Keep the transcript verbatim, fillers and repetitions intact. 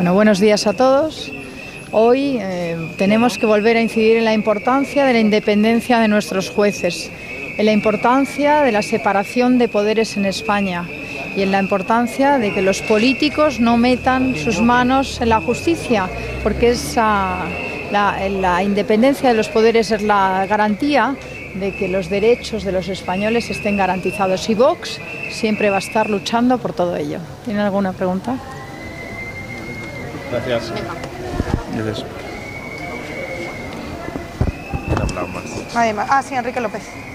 Bueno, buenos días a todos. Hoy eh, tenemos que volver a incidir en la importancia de la independencia de nuestros jueces, en la importancia de la separación de poderes en España y en la importancia de que los políticos no metan sus manos en la justicia, porque esa, la, la independencia de los poderes es la garantía de que los derechos de los españoles estén garantizados, y Vox siempre va a estar luchando por todo ello. ¿Tienen alguna pregunta? Gracias. Nadie más. Ah, sí, Enrique López.